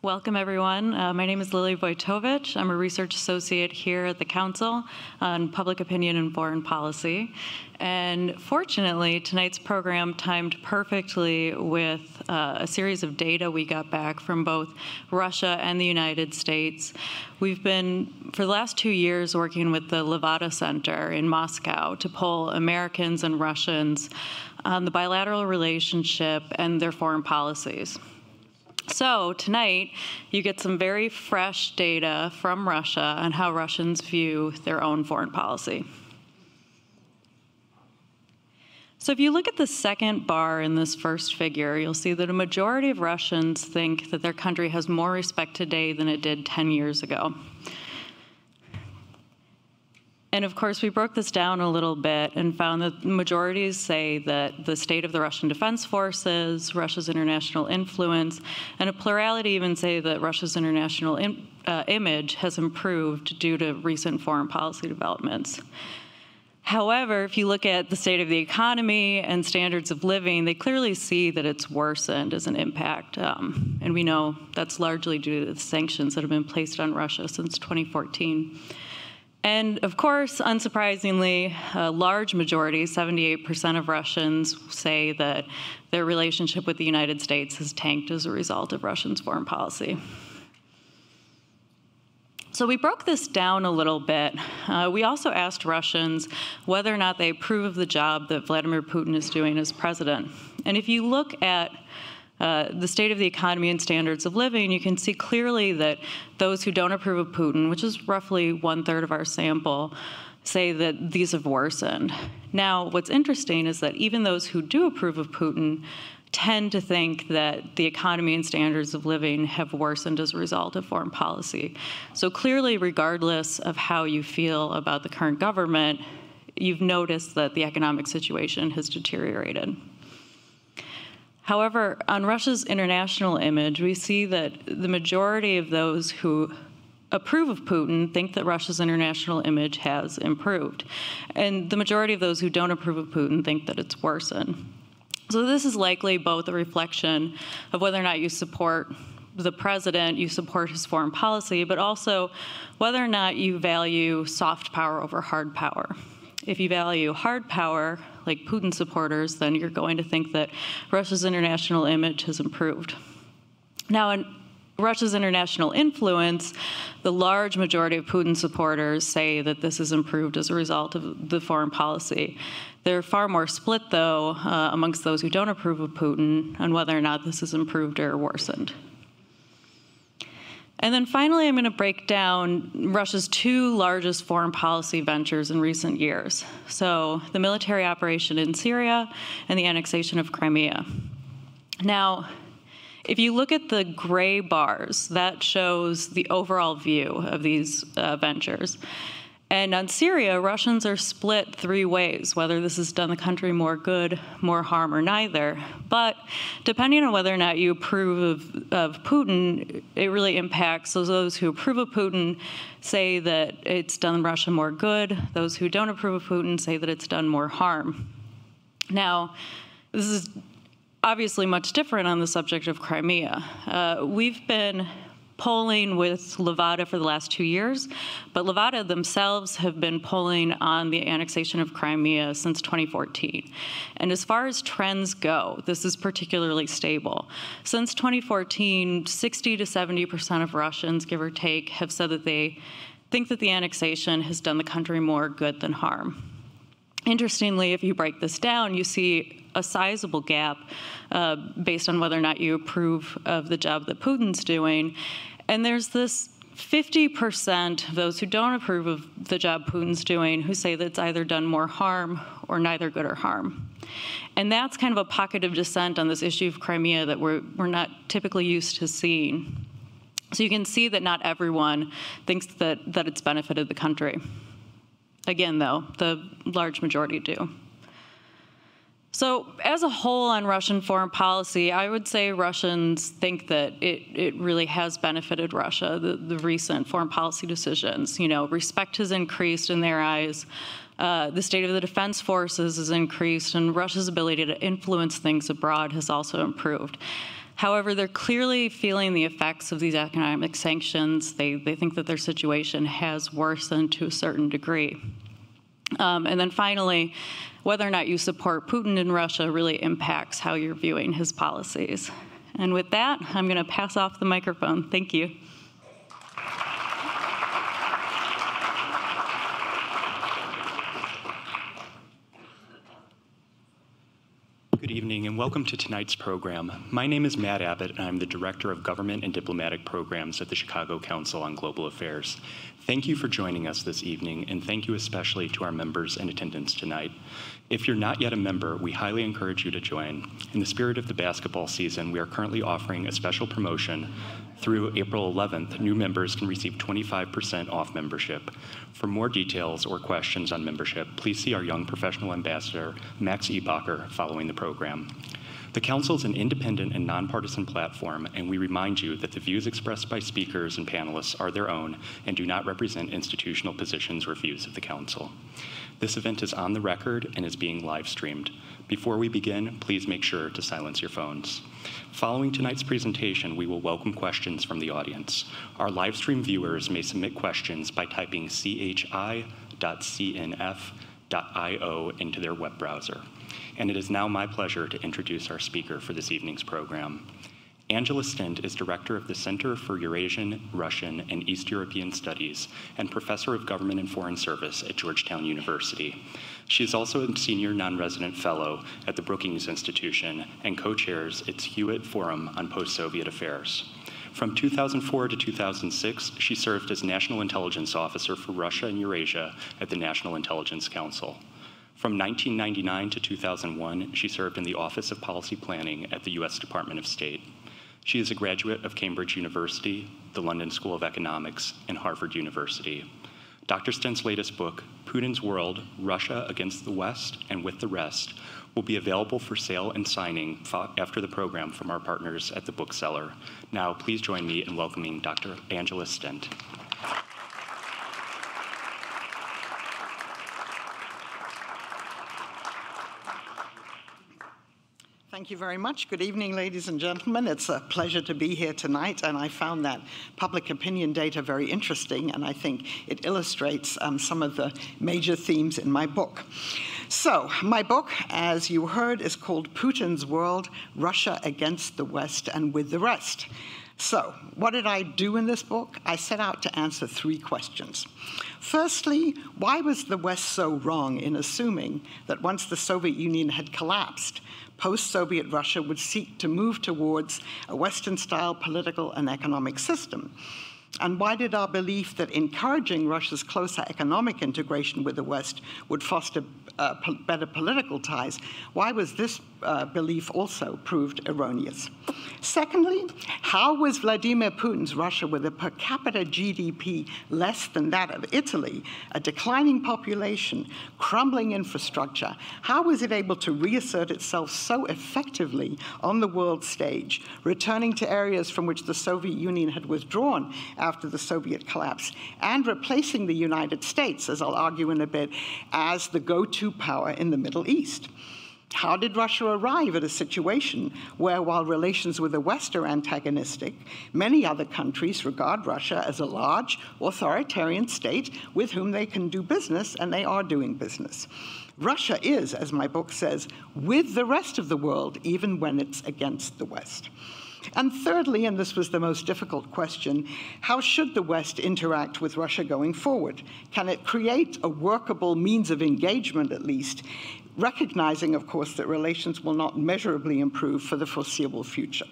Welcome, everyone. My name is Lily Wojtowicz. I'm a research associate here at the Council on Public Opinion and Foreign Policy. And fortunately, tonight's program timed perfectly with a series of data we got back from both Russia and the United States. We've been, for the last 2 years, working with the Levada Center in Moscow to poll Americans and Russians on the bilateral relationship and their foreign policies. So tonight, you get some very fresh data from Russia on how Russians view their own foreign policy. So if you look at the second bar in this first figure, you'll see that a majority of Russians think that their country has more respect today than it did 10 years ago. And of course, we broke this down a little bit and found that majorities say that the state of the Russian Defense Forces, Russia's international influence, and a plurality even say that Russia's international image has improved due to recent foreign policy developments. However, if you look at the state of the economy and standards of living, they clearly see that it's worsened as an impact. And we know that's largely due to the sanctions that have been placed on Russia since 2014. And of course, unsurprisingly, a large majority, 78% of Russians, say that their relationship with the United States has tanked as a result of Russia's foreign policy. So we broke this down a little bit. We also asked Russians whether or not they approve of the job that Vladimir Putin is doing as president. And if you look at the state of the economy and standards of living, you can see clearly that those who don't approve of Putin, which is roughly 1/3 of our sample, say that these have worsened. Now, what's interesting is that even those who do approve of Putin tend to think that the economy and standards of living have worsened as a result of foreign policy. So clearly, regardless of how you feel about the current government, you've noticed that the economic situation has deteriorated. However, on Russia's international image, we see that the majority of those who approve of Putin think that Russia's international image has improved. And the majority of those who don't approve of Putin think that it's worsened. So this is likely both a reflection of whether or not you support the president, you support his foreign policy, but also whether or not you value soft power over hard power. If you value hard power, like Putin supporters, then you're going to think that Russia's international image has improved. Now, in Russia's international influence, the large majority of Putin supporters say that this has improved as a result of the foreign policy. They're far more split, though, amongst those who don't approve of Putin on whether or not this has improved or worsened. And then finally, I'm going to break down Russia's two largest foreign policy ventures in recent years. So the military operation in Syria and the annexation of Crimea. Now, if you look at the gray bars, that shows the overall view of these ventures. And on Syria, Russians are split 3 ways, whether this has done the country more good, more harm, or neither. But depending on whether or not you approve of Putin, it really impacts. So those who approve of Putin say that it's done Russia more good. Those who don't approve of Putin say that it's done more harm. Now, this is obviously much different on the subject of Crimea. We've been polling with Levada for the last 2 years, but Levada themselves have been polling on the annexation of Crimea since 2014. And as far as trends go, this is particularly stable. Since 2014, 60 to 70% of Russians, give or take, have said that they think that the annexation has done the country more good than harm. Interestingly, if you break this down, you see a sizable gap based on whether or not you approve of the job that Putin's doing. And there's this 50% of those who don't approve of the job Putin's doing who say that it's either done more harm or neither good or harm. And that's kind of a pocket of dissent on this issue of Crimea that we're not typically used to seeing. So you can see that not everyone thinks that it's benefited the country. Again, though, the large majority do. So as a whole on Russian foreign policy, I would say Russians think that it really has benefited Russia, the recent foreign policy decisions. You know, respect has increased in their eyes. The state of the defense forces has increased, and Russia's ability to influence things abroad has also improved. However, they're clearly feeling the effects of these economic sanctions. They think that their situation has worsened to a certain degree. And then finally, whether or not you support Putin in Russia really impacts how you're viewing his policies. And with that, I'm going to pass off the microphone. Thank you. Good evening and welcome to tonight's program. My name is Matt Abbott and I'm the Director of Government and Diplomatic Programs at the Chicago Council on Global Affairs. Thank you for joining us this evening, and thank you especially to our members in attendance tonight. If you're not yet a member, we highly encourage you to join. In the spirit of the basketball season, we are currently offering a special promotion. Through April 11th, new members can receive 25% off membership. For more details or questions on membership, please see our Young Professional Ambassador, Max Ebacher, following the program. The Council is an independent and nonpartisan platform, and we remind you that the views expressed by speakers and panelists are their own and do not represent institutional positions or views of the Council. This event is on the record and is being live streamed. Before we begin, please make sure to silence your phones. Following tonight's presentation, we will welcome questions from the audience. Our live stream viewers may submit questions by typing chi.cnf.io into their web browser. And it is now my pleasure to introduce our speaker for this evening's program. Angela Stent is Director of the Center for Eurasian, Russian, and East European Studies and Professor of Government and Foreign Service at Georgetown University. She is also a Senior Non-Resident Fellow at the Brookings Institution and co-chairs its Hewitt Forum on Post-Soviet Affairs. From 2004 to 2006, she served as National Intelligence Officer for Russia and Eurasia at the National Intelligence Council. From 1999 to 2001, she served in the Office of Policy Planning at the U.S. Department of State. She is a graduate of Cambridge University, the London School of Economics, and Harvard University. Dr. Stent's latest book, Putin's World, Russia Against the West and With the Rest, will be available for sale and signing after the program from our partners at the bookseller. Now, please join me in welcoming Dr. Angela Stent. Thank you very much. Good evening, ladies and gentlemen. It's a pleasure to be here tonight, and I found that public opinion data very interesting, and I think it illustrates some of the major themes in my book. So, my book, as you heard, is called Putin's World, Russia Against the West and With the Rest. So, what did I do in this book? I set out to answer three questions. Firstly, why was the West so wrong in assuming that once the Soviet Union had collapsed, post-Soviet Russia would seek to move towards a Western-style political and economic system? And why did our belief that encouraging Russia's closer economic integration with the West would foster better political ties, why was this belief also proved erroneous? Secondly, how was Vladimir Putin's Russia, with a per capita GDP less than that of Italy, a declining population, crumbling infrastructure, how was it able to reassert itself so effectively on the world stage, returning to areas from which the Soviet Union had withdrawn after the Soviet collapse, and replacing the United States, as I'll argue in a bit, as the go-to power in the Middle East? How did Russia arrive at a situation where, while relations with the West are antagonistic, many other countries regard Russia as a large, authoritarian state with whom they can do business, and they are doing business? Russia is, as my book says, with the rest of the world, even when it's against the West. And thirdly, and this was the most difficult question, how should the West interact with Russia going forward? Can it create a workable means of engagement, at least, recognizing, of course, that relations will not measurably improve for the foreseeable future?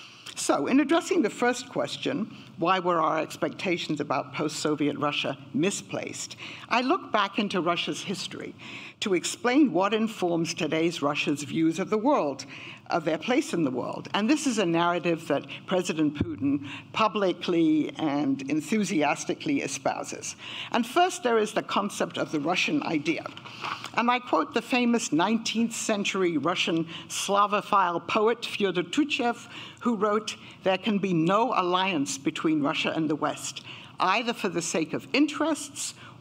So, in addressing the first question, why were our expectations about post-Soviet Russia misplaced, I look back into Russia's history to explain what informs today's Russia's views of the world, of their place in the world. And this is a narrative that President Putin publicly and enthusiastically espouses. And first, there is the concept of the Russian idea. And I quote the famous 19th century Russian Slavophile poet Fyodor Tuchev, who wrote, "There can be no alliance between Russia and the West, either for the sake of interests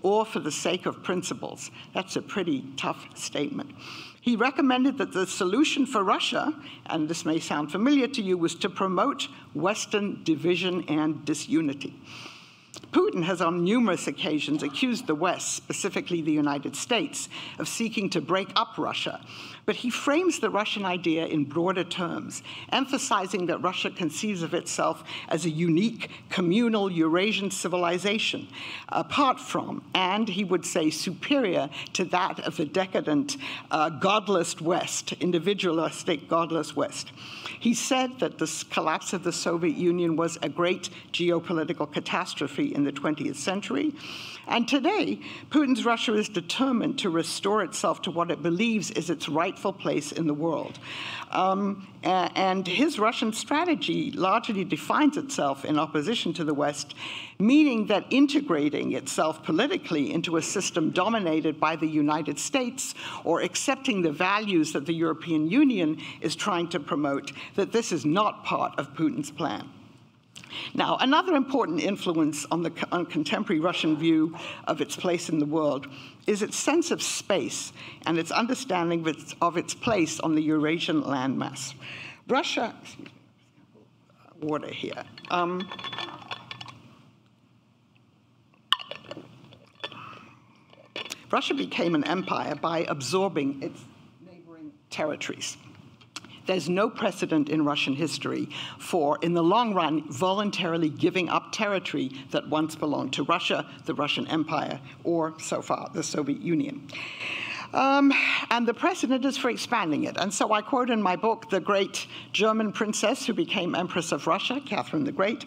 or for the sake of principles. That's a pretty tough statement. He recommended that the solution for Russia, and this may sound familiar to you, was to promote Western division and disunity. Putin has on numerous occasions accused the West, specifically the United States, of seeking to break up Russia. But he frames the Russian idea in broader terms, emphasizing that Russia conceives of itself as a unique communal Eurasian civilization, apart from, and he would say superior to that of the decadent, godless West, individualistic, godless West. He said that the collapse of the Soviet Union was a great geopolitical catastrophe in the 20th century. And today, Putin's Russia is determined to restore itself to what it believes is its rightful place in the world. And his Russian strategy largely defines itself in opposition to the West, meaning that integrating itself politically into a system dominated by the United States or accepting the values that the European Union is trying to promote, that this is not part of Putin's plan. Now, another important influence on contemporary Russian view of its place in the world is its sense of space and its understanding of its place on the Eurasian landmass. Russia, water here. Russia became an empire by absorbing its neighboring territories. There's no precedent in Russian history for, in the long run, voluntarily giving up territory that once belonged to Russia, the Russian Empire, or, so far, the Soviet Union. And the precedent is for expanding it. And so I quote in my book the great German princess who became Empress of Russia, Catherine the Great,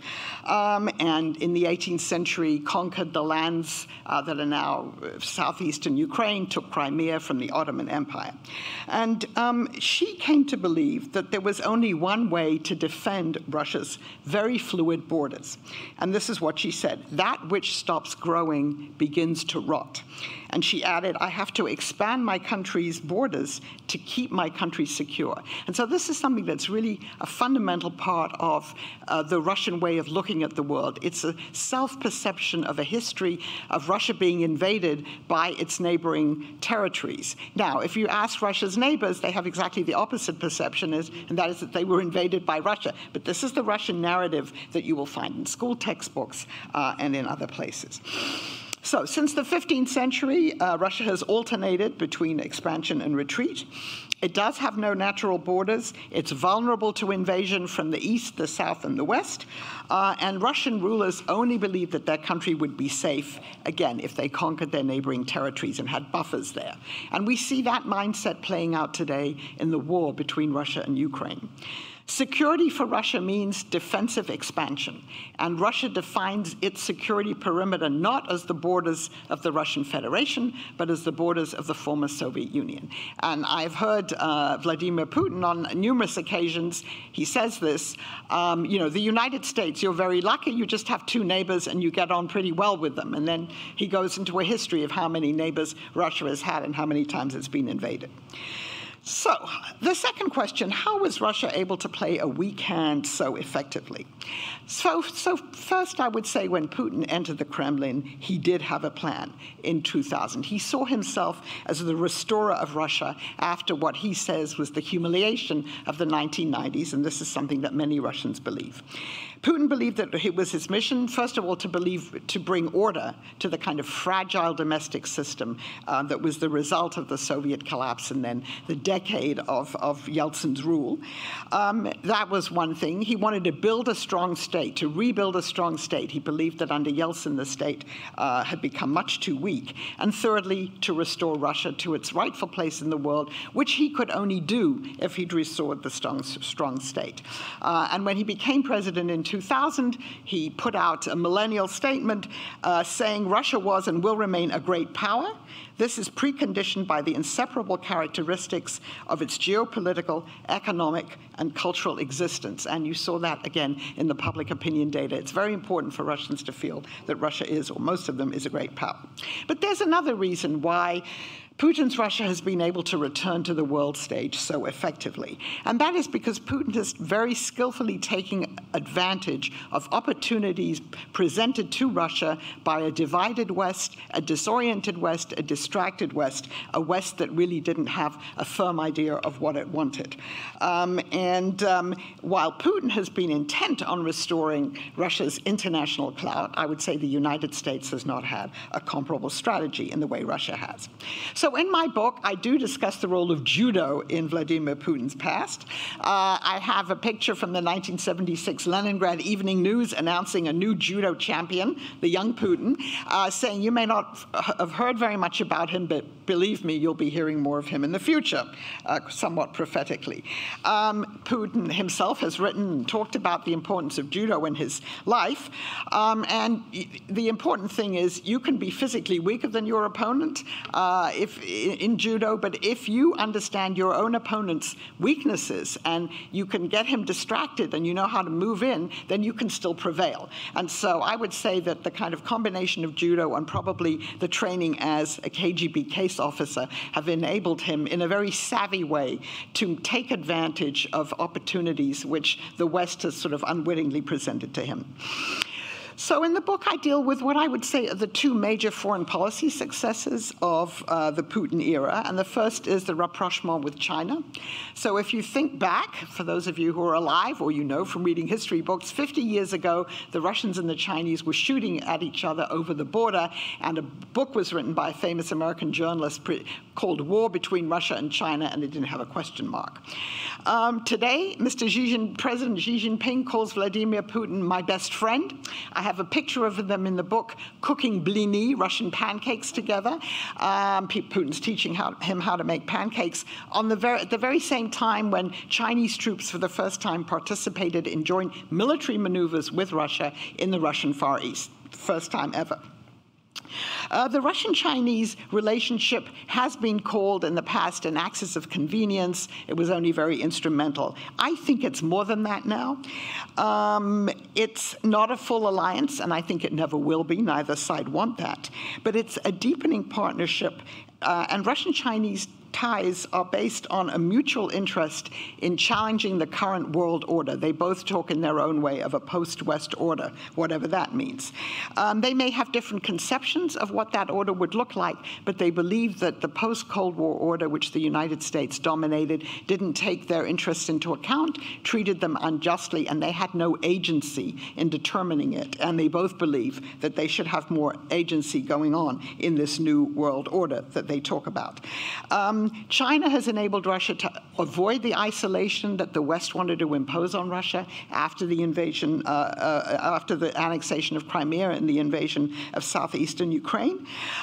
and in the 18th century conquered the lands that are now southeastern Ukraine, took Crimea from the Ottoman Empire. And she came to believe that there was only one way to defend Russia's very fluid borders. And this is what she said: that which stops growing begins to rot. And she added, I have to expand my country's borders to keep my country secure. And so this is something that's really a fundamental part of the Russian way of looking at the world. It's a self-perception of a history of Russia being invaded by its neighboring territories. Now, if you ask Russia's neighbors, they have exactly the opposite perception, and that is that they were invaded by Russia. But this is the Russian narrative that you will find in school textbooks and in other places. So, since the 15th century, Russia has alternated between expansion and retreat. It does have no natural borders. It's vulnerable to invasion from the east, the south, and the west. And Russian rulers only believed that their country would be safe, again, if they conquered their neighboring territories and had buffers there. And we see that mindset playing out today in the war between Russia and Ukraine. Security for Russia means defensive expansion, and Russia defines its security perimeter not as the borders of the Russian Federation, but as the borders of the former Soviet Union. And I've heard Vladimir Putin on numerous occasions, he says this, the United States, you're very lucky, you just have two neighbors and you get on pretty well with them. And then he goes into a history of how many neighbors Russia has had and how many times it's been invaded. So, the second question, how was Russia able to play a weak hand so effectively? So first I would say when Putin entered the Kremlin, he did have a plan in 2000. He saw himself as the restorer of Russia after what he says was the humiliation of the 1990s, and this is something that many Russians believe. Putin believed that it was his mission, first of all, to bring order to the kind of fragile domestic system that was the result of the Soviet collapse and then the decade of Yeltsin's rule. That was one thing. He wanted to build a strong state, to rebuild a strong state. He believed that under Yeltsin, the state had become much too weak. And thirdly, to restore Russia to its rightful place in the world, which he could only do if he'd restored the strong state. And when he became president in 2000, he put out a millennial statement saying Russia was and will remain a great power. This is preconditioned by the inseparable characteristics of its geopolitical, economic, and cultural existence. And you saw that again in the public opinion data. It's very important for Russians to feel that Russia is, or most of them, is a great power. But there's another reason why Putin's Russia has been able to return to the world stage so effectively. And that is because Putin is very skillfully taking advantage of opportunities presented to Russia by a divided West, a disoriented West, a distracted West, a West that really didn't have a firm idea of what it wanted. While Putin has been intent on restoring Russia's international clout, I would say the United States has not had a comparable strategy in the way Russia has. So in my book, I do discuss the role of judo in Vladimir Putin's past. I have a picture from the 1976 Leningrad Evening News announcing a new judo champion, the young Putin, saying, "You may not have heard very much about him, but believe me, you'll be hearing more of him in the future," somewhat prophetically. Putin himself has written and talked about the importance of judo in his life. And the important thing is you can be physically weaker than your opponent in judo, but if you understand your own opponent's weaknesses and you can get him distracted and you know how to move in, then you can still prevail. And so I would say that the kind of combination of judo and probably the training as a KGB case officer have enabled him in a very savvy way to take advantage of opportunities which the West has sort of unwittingly presented to him. So in the book, I deal with what I would say are the two major foreign policy successes of the Putin era. And the first is the rapprochement with China. So if you think back, for those of you who are alive or you know from reading history books, 50 years ago, the Russians and the Chinese were shooting at each other over the border. And a book was written by a famous American journalist called War Between Russia and China, and it didn't have a question mark. Today, President Xi Jinping calls Vladimir Putin my best friend. I have a picture of them in the book cooking blini, Russian pancakes together. Putin's teaching him how to make pancakes at the very same time when Chinese troops for the first time participated in joint military maneuvers with Russia in the Russian Far East. First time ever. The Russian-Chinese relationship has been called in the past an axis of convenience. It was only very instrumental. I think it's more than that now. It's not a full alliance, and I think it never will be. Neither side want that. But it's a deepening partnership, and Russian-Chinese ties are based on a mutual interest in challenging the current world order. They both talk in their own way of a post-West order, whatever that means. They may have different conceptions of what that order would look like, but they believe that the post-Cold War order, which the United States dominated, didn't take their interests into account, treated them unjustly, and they had no agency in determining it. And they both believe that they should have more agency going on in this new world order that they talk about. China has enabled Russia to avoid the isolation that the West wanted to impose on Russia after the invasion, after the annexation of Crimea and the invasion of southeastern Ukraine.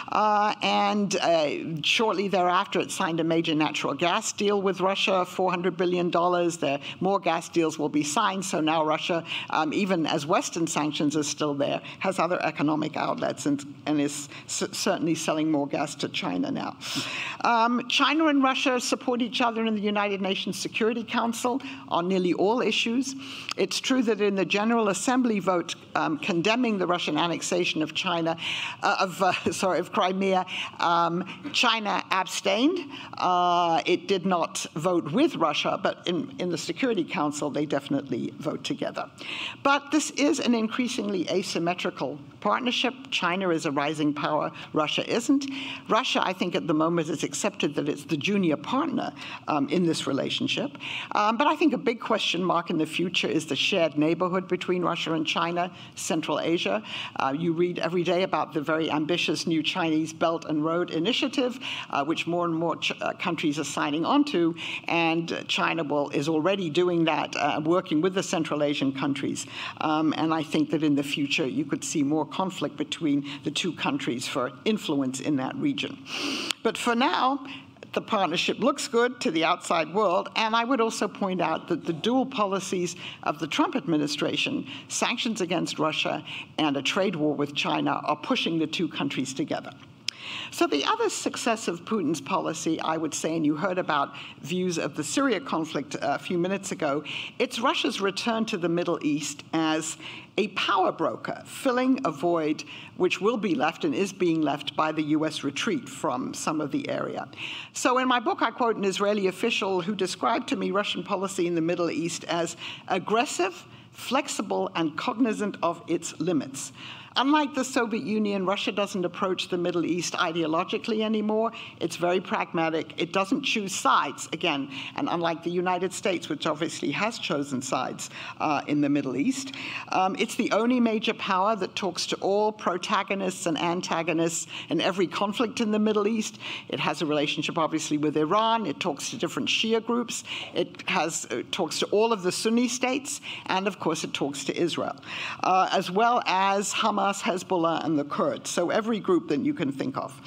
Shortly thereafter, it signed a major natural gas deal with Russia, $400 billion. More gas deals will be signed, so now Russia, even as Western sanctions are still there, has other economic outlets and is certainly selling more gas to China now. China and Russia support each other in the United Nations Security Council on nearly all issues. It's true that in the General Assembly vote condemning the Russian annexation of Crimea, China abstained. It did not vote with Russia, but in the Security Council, they definitely vote together. But this is an increasingly asymmetrical partnership. China is a rising power. Russia isn't. Russia, I think, at the moment has accepted that it's the junior partner in this relationship. But I think a big question mark in the future is the shared neighborhood between Russia and China, Central Asia. You read every day about the very ambitious new Chinese Belt and Road Initiative, which more and more countries are signing onto, and China is already doing that, working with the Central Asian countries. And I think that in the future you could see more conflict between the two countries for influence in that region. But for now, the partnership looks good to the outside world, and I would also point out that the dual policies of the Trump administration, sanctions against Russia and a trade war with China, are pushing the two countries together. So the other success of Putin's policy, I would say, and you heard about views of the Syria conflict a few minutes ago, it's Russia's return to the Middle East as a power broker, filling a void which will be left and is being left by the U.S. retreat from some of the area. So in my book, I quote an Israeli official who described to me Russian policy in the Middle East as aggressive, flexible, and cognizant of its limits. Unlike the Soviet Union, Russia doesn't approach the Middle East ideologically anymore. It's very pragmatic. It doesn't choose sides, again, and unlike the United States, which obviously has chosen sides in the Middle East. It's the only major power that talks to all protagonists and antagonists in every conflict in the Middle East. It has a relationship, obviously, with Iran. It talks to different Shia groups. It talks to all of the Sunni states, and of course, it talks to Israel, as well as Hamas, Hezbollah, and the Kurds, so every group that you can think of.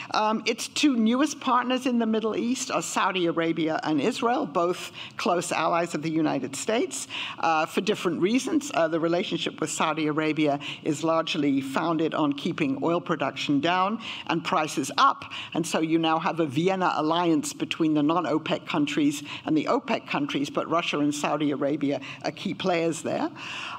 Its two newest partners in the Middle East are Saudi Arabia and Israel, both close allies of the United States, for different reasons. The relationship with Saudi Arabia is largely founded on keeping oil production down and prices up, and so you now have a Vienna alliance between the non-OPEC countries and the OPEC countries, but Russia and Saudi Arabia are key players there.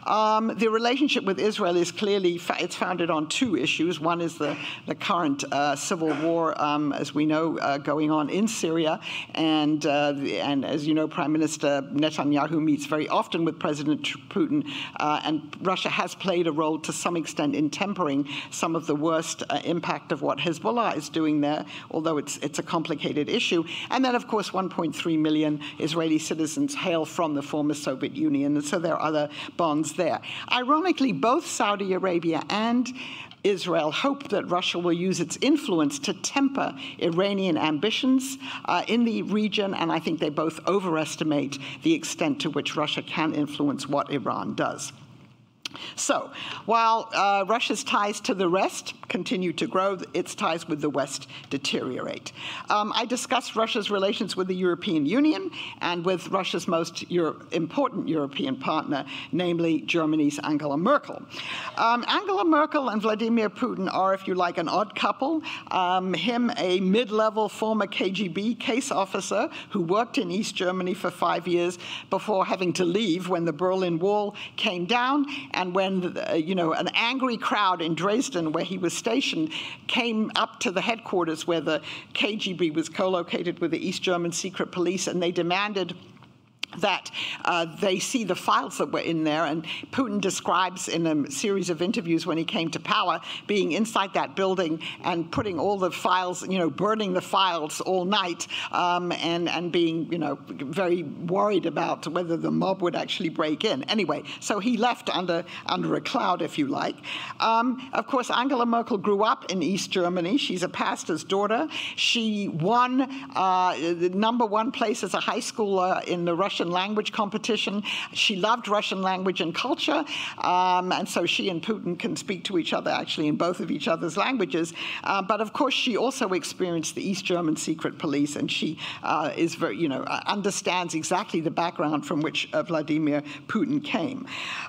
The relationship with Israel is clearly it's founded on two issues. One is the current civil war, as we know, going on in Syria. And as you know, Prime Minister Netanyahu meets very often with President Putin. And Russia has played a role to some extent in tempering some of the worst impact of what Hezbollah is doing there, although it's a complicated issue. And then, of course, 1.3 million Israeli citizens hail from the former Soviet Union. And so there are other bonds there. Ironically, both Saudi Arabia and Israel hope that Russia will use its influence to temper Iranian ambitions in the region, and I think they both overestimate the extent to which Russia can influence what Iran does. So, while Russia's ties to the West continue to grow, its ties with the West deteriorate. I discussed Russia's relations with the European Union and with Russia's most important European partner, namely Germany's Angela Merkel. Angela Merkel and Vladimir Putin are, if you like, an odd couple. Him, a mid-level former KGB case officer who worked in East Germany for 5 years before having to leave when the Berlin Wall came down, and when an angry crowd in Dresden, where he was stationed, came up to the headquarters where the KGB was co-located with the East German secret police, and they demanded that they see the files that were in there. And Putin describes in a series of interviews when he came to power being inside that building and putting all the files, burning the files all night, and being, very worried about whether the mob would actually break in. Anyway, so he left under a cloud, if you like. Of course, Angela Merkel grew up in East Germany. She's a pastor's daughter. She won the #1 place as a high schooler in the Russian language competition. She loved Russian language and culture, and so she and Putin can speak to each other actually in both of each other's languages. But of course, she also experienced the East German secret police, and she is very, understands exactly the background from which Vladimir Putin came.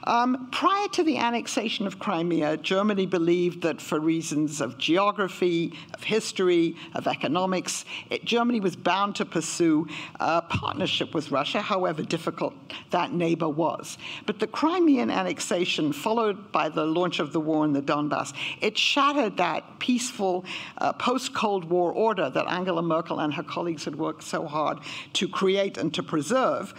Prior to the annexation of Crimea, Germany believed that for reasons of geography, of history, of economics, Germany was bound to pursue a partnership with Russia, however difficult that neighbor was. But the Crimean annexation, followed by the launch of the war in the Donbass, it shattered that peaceful post-Cold War order that Angela Merkel and her colleagues had worked so hard to create and to preserve.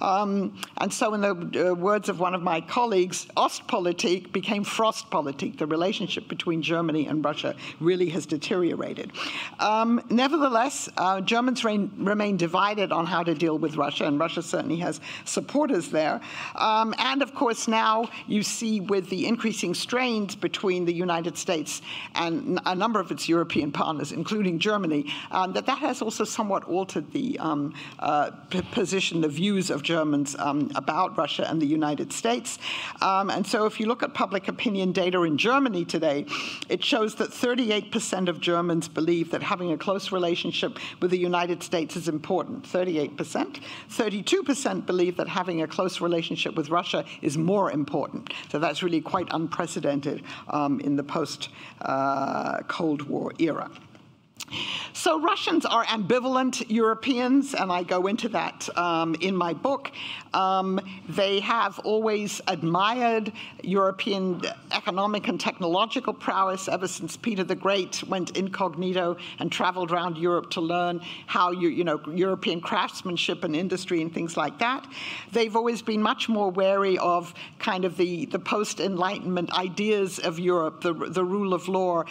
And so in the words of one of my colleagues, Ostpolitik became Frostpolitik. The relationship between Germany and Russia really has deteriorated. Nevertheless, Germans remain divided on how to deal with Russia, and Russia certainly has supporters there. And of course, now you see with the increasing strains between the United States and a number of its European partners, including Germany, that has also somewhat altered the position, the views of Germans about Russia and the United States. And so if you look at public opinion data in Germany today, it shows that 38% of Germans believe that having a close relationship with the United States is important. 38%. 32% 52% believe that having a close relationship with Russia is more important. So that's really quite unprecedented in the post-Cold War era. So Russians are ambivalent Europeans, and I go into that in my book. They have always admired European economic and technological prowess ever since Peter the Great went incognito and traveled around Europe to learn how European craftsmanship and industry and things like that. They've always been much more wary of kind of the post-Enlightenment ideas of Europe, the rule of law,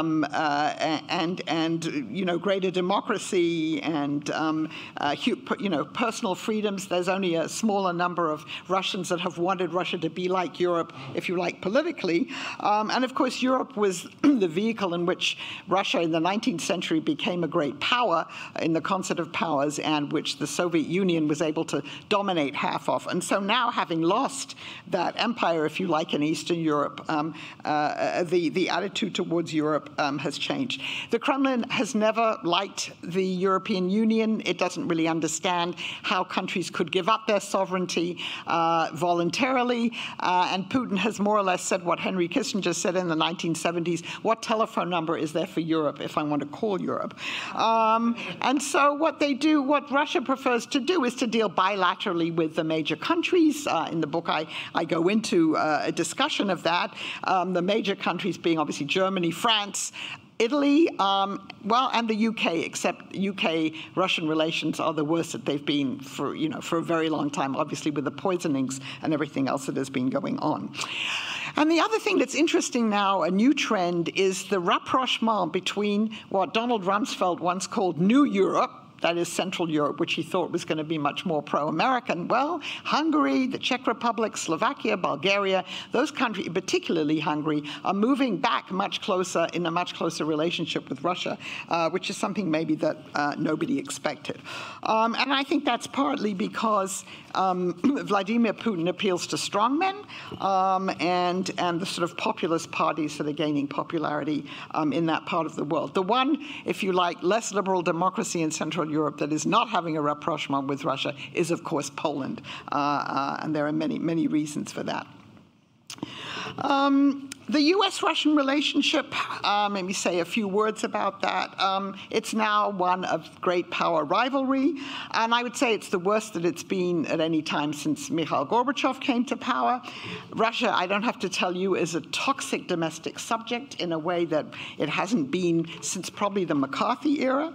and greater democracy and personal freedoms. There's only a smaller number of Russians that have wanted Russia to be like Europe, if you like, politically. And of course, Europe was the vehicle in which Russia in the 19th century became a great power in the concert of powers, and which the Soviet Union was able to dominate half of. And so now, having lost that empire, if you like, in Eastern Europe, the attitude towards Europe has changed. The Kremlin has never liked the European Union. It doesn't really understand how countries could give up their sovereignty voluntarily. And Putin has more or less said what Henry Kissinger said in the 1970s: what telephone number is there for Europe if I want to call Europe? And so what Russia prefers to do is to deal bilaterally with the major countries. In the book, I go into a discussion of that. The major countries being obviously Germany, France, Italy, and the UK, except UK-Russian relations are the worst that they've been for a very long time, obviously with the poisonings and everything else that has been going on. And the other thing that's interesting now, a new trend, is the rapprochement between what Donald Rumsfeld once called New Europe, that is Central Europe, which he thought was going to be much more pro-American. Well, Hungary, the Czech Republic, Slovakia, Bulgaria, those countries, particularly Hungary, are moving back much closer, in a much closer relationship with Russia, which is something maybe that nobody expected. And I think that's partly because Vladimir Putin appeals to strongmen and the sort of populist parties that are gaining popularity in that part of the world. The one, if you like, less liberal democracy in Central Europe that is not having a rapprochement with Russia is, of course, Poland. And there are many, many reasons for that. The U.S.-Russian relationship, let me say a few words about that. It's now one of great power rivalry, and I would say it's the worst that it's been at any time since Mikhail Gorbachev came to power. Russia, I don't have to tell you, is a toxic domestic subject in a way that it hasn't been since probably the McCarthy era.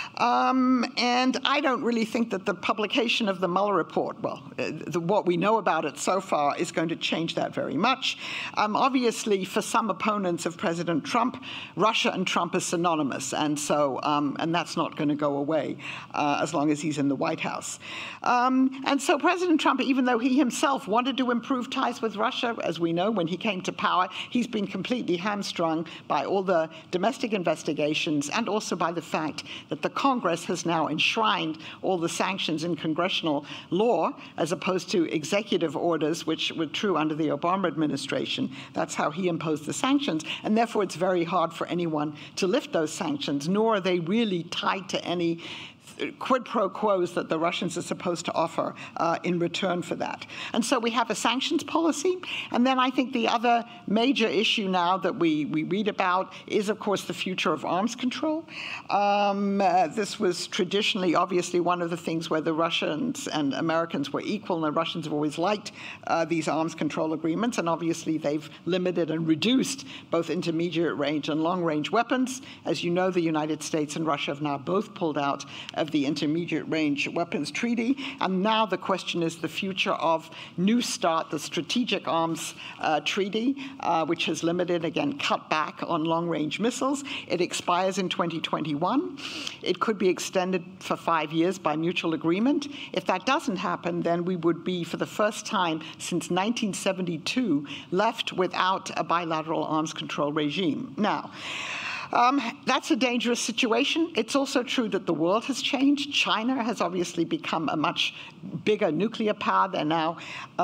And I don't really think that the publication of the Mueller report, what we know about it so far, is going to change that very much. Obviously, for some opponents of President Trump, Russia and Trump are synonymous, and so and that's not going to go away as long as he's in the White House. And so President Trump, even though he himself wanted to improve ties with Russia, as we know, when he came to power, he's been completely hamstrung by all the domestic investigations and also by the fact that the Congress has now enshrined all the sanctions in congressional law as opposed to executive orders, which were true under the Obama administration. That's how he imposed the sanctions, and therefore it's very hard for anyone to lift those sanctions, nor are they really tied to any quid pro quos that the Russians are supposed to offer in return for that. And so we have a sanctions policy. And then I think the other major issue now that we read about is, of course, the future of arms control. This was traditionally, obviously, one of the things where the Russians and Americans were equal, and the Russians have always liked these arms control agreements. And obviously, they've limited and reduced both intermediate range and long range weapons. As you know, the United States and Russia have now both pulled out of the Intermediate Range Weapons Treaty. And now the question is the future of New START, the Strategic Arms Treaty, which has limited, again, cut back on long-range missiles. It expires in 2021. It could be extended for 5 years by mutual agreement. If that doesn't happen, then we would be, for the first time since 1972, left without a bilateral arms control regime. Now, that's a dangerous situation. It's also true that the world has changed. China has obviously become a much bigger nuclear power. They're now,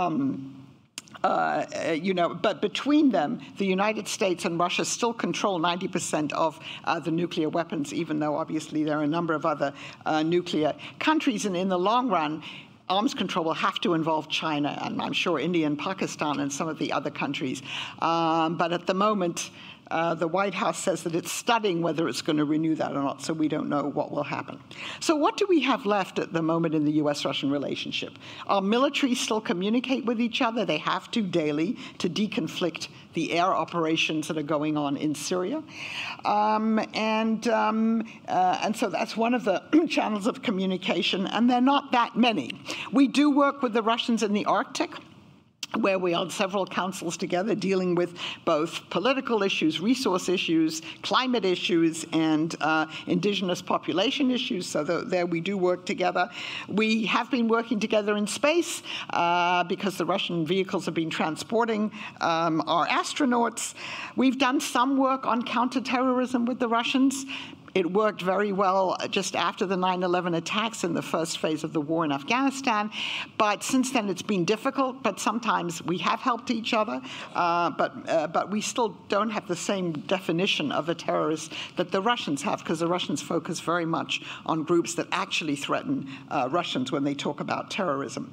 but between them, the United States and Russia still control 90% of the nuclear weapons, even though obviously there are a number of other nuclear countries. And in the long run, arms control will have to involve China, and I'm sure India and Pakistan and some of the other countries. But at the moment, the White House says that it's studying whether it's going to renew that or not, so we don't know what will happen. So what do we have left at the moment in the US-Russian relationship? Our militaries still communicate with each other. They have to daily to deconflict the air operations that are going on in Syria. And so that's one of the channels of communication, and they're not that many. We do work with the Russians in the Arctic, where we held several councils together dealing with both political issues, resource issues, climate issues, and indigenous population issues. So there we do work together. We have been working together in space because the Russian vehicles have been transporting our astronauts. We've done some work on counterterrorism with the Russians. It worked very well just after the 9/11 attacks in the first phase of the war in Afghanistan. But since then, it's been difficult. But sometimes we have helped each other. But we still don't have the same definition of a terrorist that the Russians have, because the Russians focus very much on groups that actually threaten Russians when they talk about terrorism.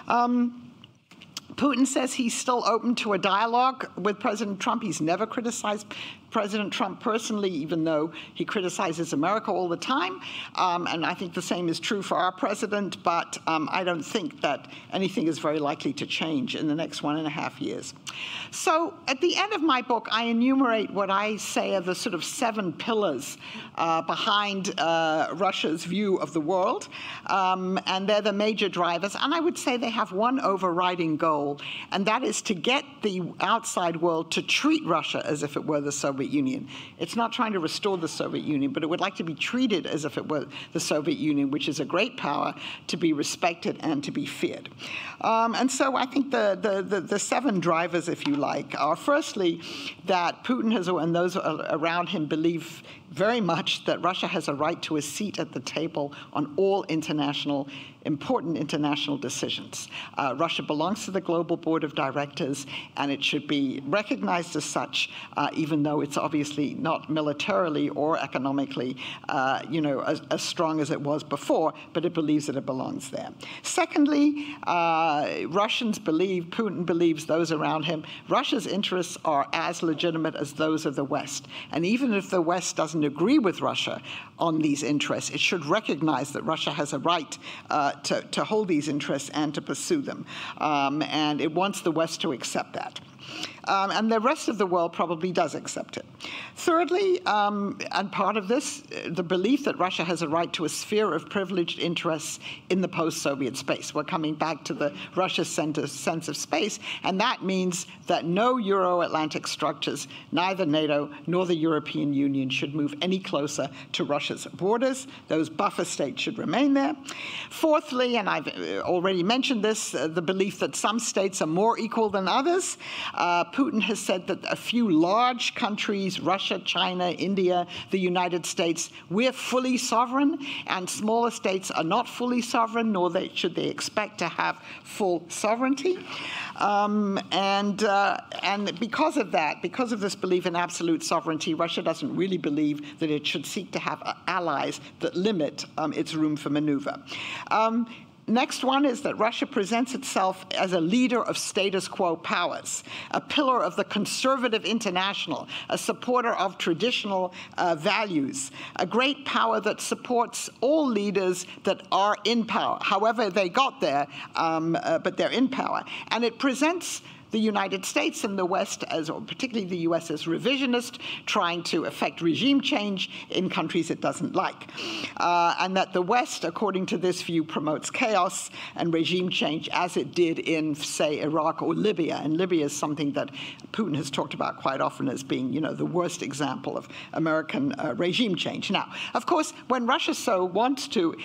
Putin says he's still open to a dialogue with President Trump. He's never criticized President Trump personally, even though he criticizes America all the time. And I think the same is true for our president, but I don't think that anything is very likely to change in the next 1.5 years. So at the end of my book, I enumerate what I say are the sort of 7 pillars behind Russia's view of the world, and they're the major drivers. And I would say they have one overriding goal, and that is to get the outside world to treat Russia as if it were the Soviet Union. It's not trying to restore the Soviet Union, but it would like to be treated as if it were the Soviet Union, which is a great power to be respected and to be feared. And so I think the 7 drivers, if you like, are firstly that Putin has, and those around him believe very much that Russia has a right to a seat at the table on all important international decisions. Russia belongs to the global board of directors, and it should be recognized as such, even though it's obviously not militarily or economically, as strong as it was before, but it believes that it belongs there. Secondly, Russians believe, Putin believes, those around him, Russia's interests are as legitimate as those of the West. And even if the West doesn't agree with Russia on these interests, it should recognize that Russia has a right to hold these interests and to pursue them. And it wants the West to accept that. And the rest of the world probably does accept it. Thirdly, and part of this, the belief that Russia has a right to a sphere of privileged interests in the post-Soviet space. We're coming back to the Russia sense of space, and that means that no Euro-Atlantic structures, neither NATO nor the European Union, should move any closer to Russia's borders. Those buffer states should remain there. Fourthly, and I've already mentioned this, the belief that some states are more equal than others. Putin has said that a few large countries, Russia, China, India, the United States, we're fully sovereign, and smaller states are not fully sovereign, nor should they expect to have full sovereignty. And because of that, because of this belief in absolute sovereignty, Russia doesn't really believe that it should seek to have allies that limit its room for maneuver. Next one is that Russia presents itself as a leader of status quo powers, a pillar of the conservative international, a supporter of traditional values, a great power that supports all leaders that are in power, however they got there, but they're in power. And it presents the United States and the West, or particularly the US, as revisionist, trying to effect regime change in countries it doesn't like. And that the West, according to this view, promotes chaos and regime change as it did in, say, Iraq or Libya. And Libya is something that Putin has talked about quite often as being, the worst example of American regime change. Now, of course, when Russia so wants to,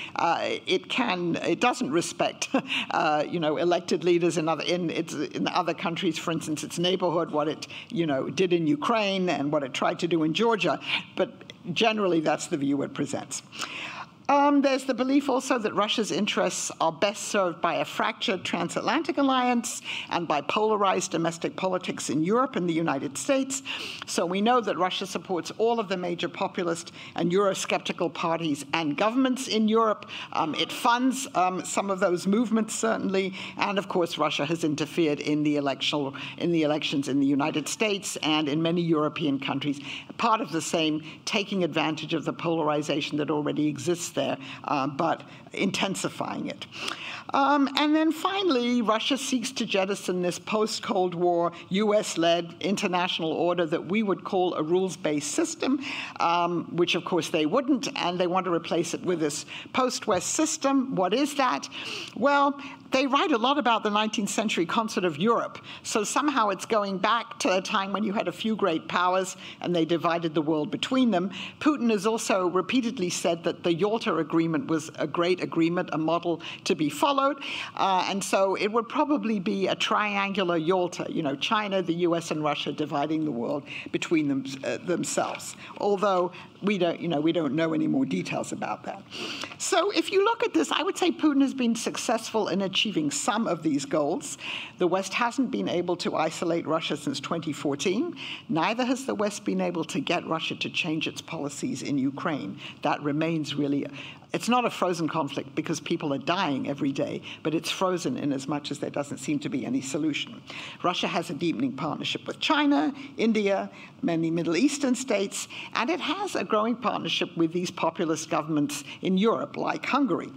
it doesn't respect, elected leaders in other countries. For instance, its neighborhood, what it did in Ukraine and what it tried to do in Georgia, but generally that's the view it presents. There's the belief also that Russia's interests are best served by a fractured transatlantic alliance and by polarized domestic politics in Europe and the United States. So we know that Russia supports all of the major populist and Eurosceptical parties and governments in Europe. It funds some of those movements, certainly. And of course, Russia has interfered in the elections in the United States and in many European countries, part of the same, taking advantage of the polarization that already exists there, but intensifying it. And then finally, Russia seeks to jettison this post-Cold War, US-led international order that we would call a rules-based system, which of course they wouldn't, and they want to replace it with this post-West system. What is that? Well, they write a lot about the 19th century concert of Europe, so somehow it's going back to a time when you had a few great powers and they divided the world between them. Putin has also repeatedly said that the Yalta Agreement was a great agreement, a model to be followed, and so it would probably be a triangular Yalta, China, the US, and Russia dividing the world between themselves, although we don't know any more details about that. So if you look at this, I would say Putin has been successful in achieving some of these goals. The West hasn't been able to isolate Russia since 2014. Neither has the West been able to get Russia to change its policies in Ukraine. That remains really, it's not a frozen conflict because people are dying every day, but it's frozen in as much as there doesn't seem to be any solution. Russia has a deepening partnership with China, India, many Middle Eastern states, and it has a growing partnership with these populist governments in Europe, like Hungary.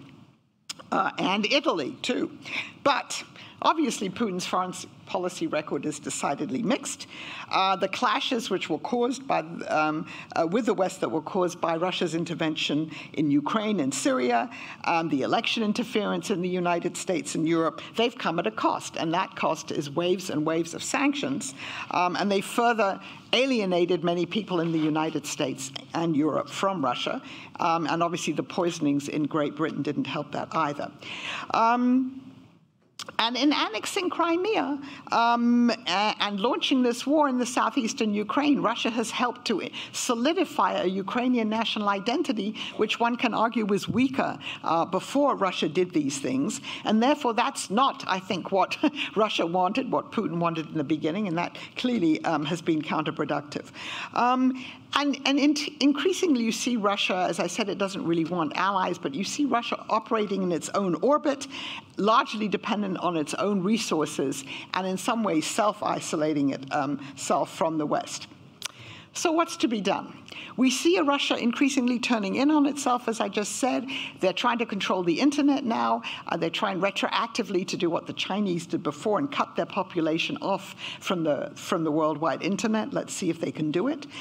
And Italy, too. But obviously, Putin's foreign policy record is decidedly mixed. The clashes which were caused by, with the West that were caused by Russia's intervention in Ukraine and Syria, the election interference in the United States and Europe, they've come at a cost, and that cost is waves and waves of sanctions, and they further alienated many people in the United States and Europe from Russia, and obviously the poisonings in Great Britain didn't help that either. And in annexing Crimea and launching this war in the southeastern Ukraine, Russia has helped to solidify a Ukrainian national identity, which one can argue was weaker before Russia did these things. And therefore, that's not, I think, what Russia wanted, what Putin wanted in the beginning, and that clearly has been counterproductive. And increasingly, you see Russia, as I said, it doesn't really want allies, but you see Russia operating in its own orbit, largely dependent on its own resources, and in some ways self-isolating itself from the West. So what's to be done? We see a Russia increasingly turning in on itself, as I just said. They're trying to control the internet now. They're trying retroactively to do what the Chinese did before and cut their population off from the worldwide internet. Let's see if they can do it.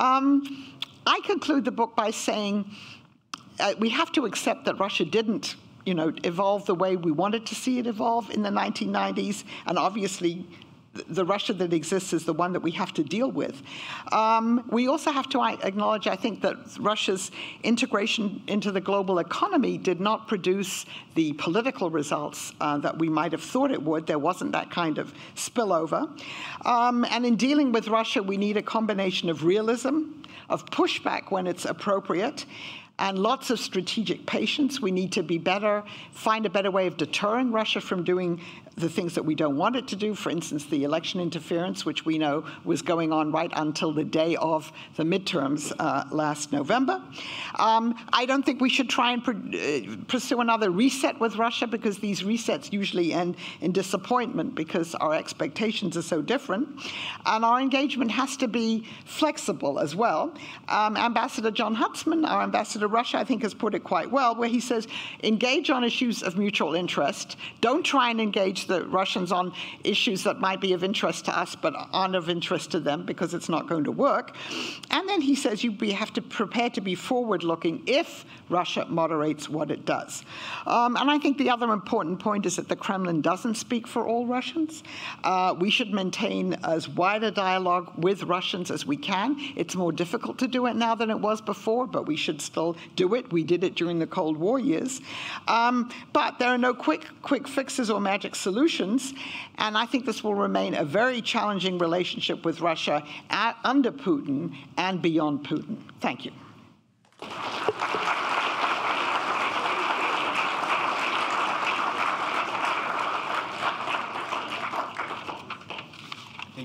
I conclude the book by saying we have to accept that Russia didn't evolve the way we wanted to see it evolve in the 1990s, and obviously the Russia that exists is the one that we have to deal with. We also have to acknowledge, I think, that Russia's integration into the global economy did not produce the political results that we might have thought it would. There wasn't that kind of spillover. And in dealing with Russia, we need a combination of realism, of pushback when it's appropriate, and lots of strategic patience. We need to be better, find a better way of deterring Russia from doing the things that we don't want it to do. For instance, the election interference, which we know was going on right until the day of the midterms last November. I don't think we should try and pursue another reset with Russia, because these resets usually end in disappointment because our expectations are so different. And our engagement has to be flexible as well. Ambassador John Huntsman, our ambassador to Russia, I think has put it quite well, where he says, engage on issues of mutual interest. Don't try and engage the Russians on issues that might be of interest to us but aren't of interest to them, because it's not going to work. And then he says you have to prepare to be forward-looking if Russia moderates what it does. And I think the other important point is that the Kremlin doesn't speak for all Russians. We should maintain as wide a dialogue with Russians as we can. It's more difficult to do it now than it was before, but we should still do it. We did it during the Cold War years. But there are no quick fixes or magic solutions, and I think this will remain a very challenging relationship with Russia under Putin and beyond Putin. Thank you.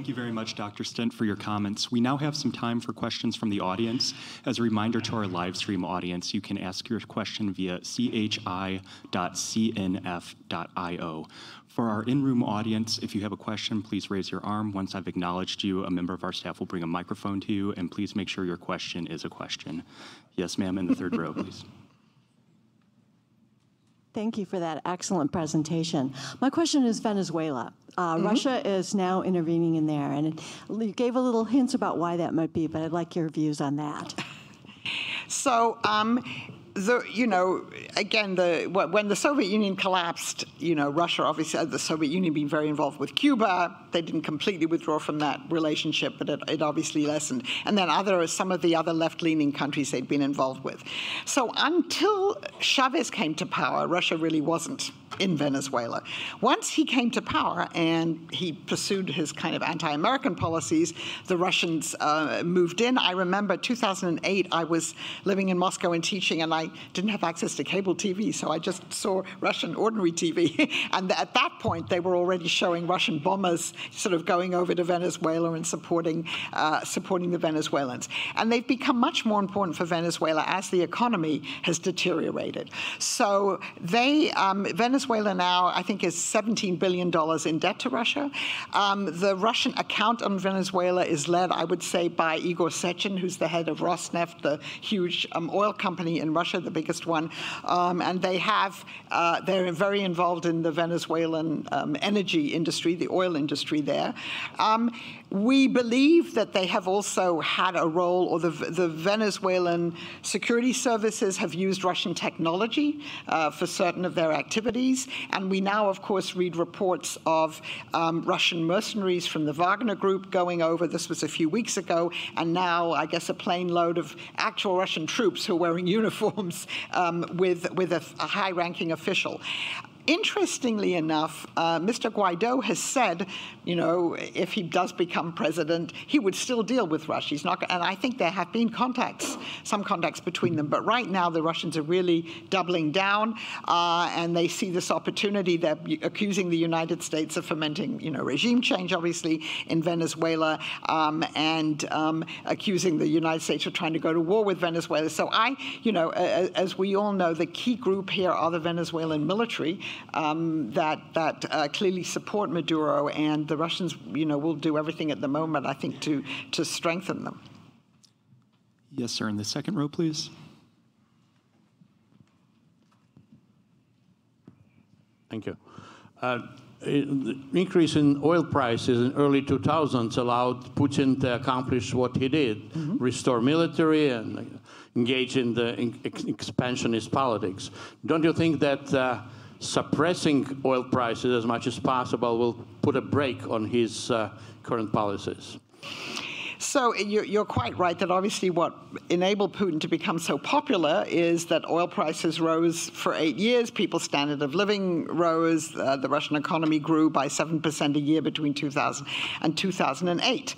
Thank you very much, Dr. Stent, for your comments. We now have some time for questions from the audience. As a reminder to our live stream audience, you can ask your question via chi.cnf.io. For our in-room audience, if you have a question, please raise your arm. Once I've acknowledged you, a member of our staff will bring a microphone to you, and please make sure your question is a question. Yes, ma'am, in the third row, please. Thank you for that excellent presentation. My question is Venezuela. Russia is now intervening in there, and you gave a little hint about why that might be, but I'd like your views on that. So, when the Soviet Union collapsed, Russia, obviously, the Soviet Union being very involved with Cuba, they didn't completely withdraw from that relationship, but it obviously lessened. And then some of the other left-leaning countries they'd been involved with. So until Chavez came to power, Russia really wasn't in Venezuela. Once he came to power and he pursued his kind of anti-American policies, the Russians moved in. I remember 2008, I was living in Moscow and teaching, and I didn't have access to cable TV, so I just saw Russian ordinary TV. And at that point, they were already showing Russian bombers sort of going over to Venezuela and supporting the Venezuelans. And they've become much more important for Venezuela as the economy has deteriorated. So Venezuela now, I think, is $17 billion in debt to Russia. The Russian account on Venezuela is led, I would say, by Igor Sechin, who's the head of Rosneft, the huge oil company in Russia, the biggest one. And they're very involved in the Venezuelan energy industry, the oil industry there. We believe that they have also had a role, or the Venezuelan security services have used Russian technology for certain of their activities. And we now, of course, read reports of Russian mercenaries from the Wagner Group going over. This was a few weeks ago. And now, I guess, a plane load of actual Russian troops who are wearing uniforms with a high-ranking official. Interestingly enough, Mr. Guaido has said, if he does become president, he would still deal with Russia. He's not, and I think there have been some contacts between them. But right now, the Russians are really doubling down, and they see this opportunity. They're accusing the United States of fomenting, regime change, obviously, in Venezuela, and accusing the United States of trying to go to war with Venezuela. So as we all know, the key group here are the Venezuelan military. That clearly support Maduro, and the Russians, will do everything at the moment, I think, to strengthen them. Yes, sir. In the second row, please. Thank you. The increase in oil prices in early 2000s allowed Putin to accomplish what he did, restore military and engage in the expansionist politics. Don't you think that suppressing oil prices as much as possible will put a brake on his current policies? So you're quite right that obviously what enabled Putin to become so popular is that oil prices rose for 8 years, people's standard of living rose, the Russian economy grew by 7% a year between 2000 and 2008.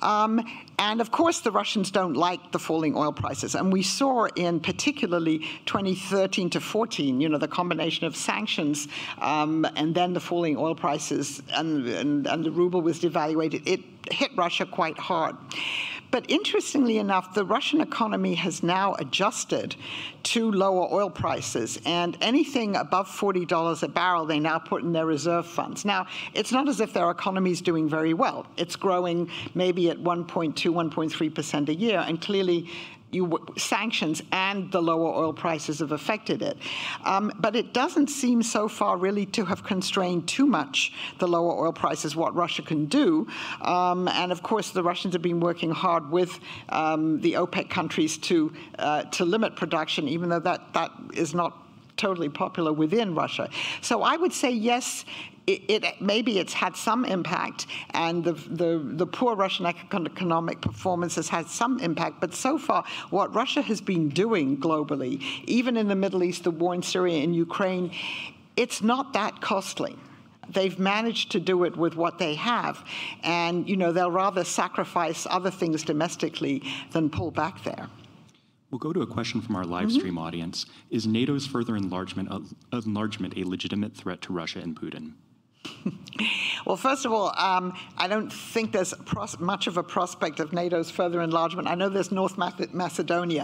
And of course, the Russians don't like the falling oil prices. And we saw in particularly 2013 to 14, the combination of sanctions and then the falling oil prices and the ruble was devaluated. It hit Russia quite hard. But interestingly enough, the Russian economy has now adjusted to lower oil prices, and anything above $40 a barrel they now put in their reserve funds. Now, it's not as if their economy is doing very well. It's growing maybe at 1.2, 1.3% a year, and clearly sanctions and the lower oil prices have affected it. But it doesn't seem so far really to have constrained too much the lower oil prices, what Russia can do. And of course, the Russians have been working hard with the OPEC countries to limit production, even though that is not totally popular within Russia. So I would say, yes, maybe it's had some impact, and the poor Russian economic performance has had some impact. But so far, what Russia has been doing globally, even in the Middle East, the war in Syria and Ukraine, it's not that costly. They've managed to do it with what they have, and they'll rather sacrifice other things domestically than pull back there. We'll go to a question from our live stream audience. Is NATO's further enlargement a legitimate threat to Russia and Putin? Well, first of all, I don't think there's much of a prospect of NATO's further enlargement. I know there's North Macedonia,